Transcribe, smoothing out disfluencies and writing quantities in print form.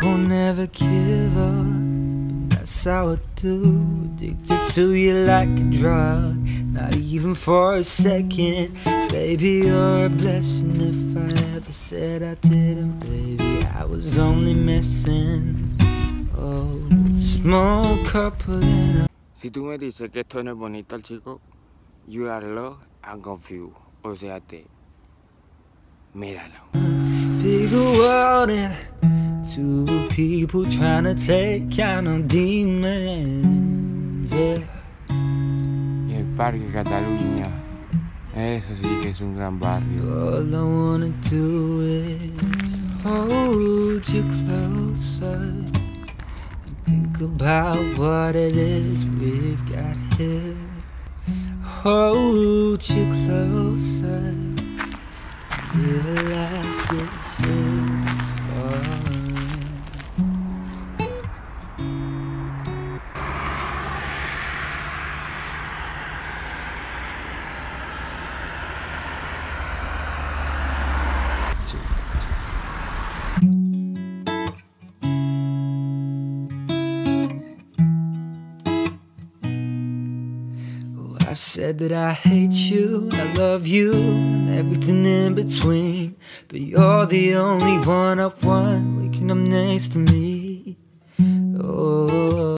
Won't never give up, that's how I do. Addicted to you like a drug, not even for a second. Baby, you're a blessing. If I ever said I didn't, baby, I was only messing. Oh, small couple in a... Si tú me dices que esto no es bonito, chico, you are lost and confused. O sea, míralo. Bigger world and two people trying to take count on demons, yeah. Y el Parque Cataluña, eso sí que es un gran barrio. All I wanna do is hold you closer and think about what it is we've got here. Hold you closer, realize this is fun. I've said that I hate you, I love you, and everything in between. But you're the only one I want waking up next to me. Oh.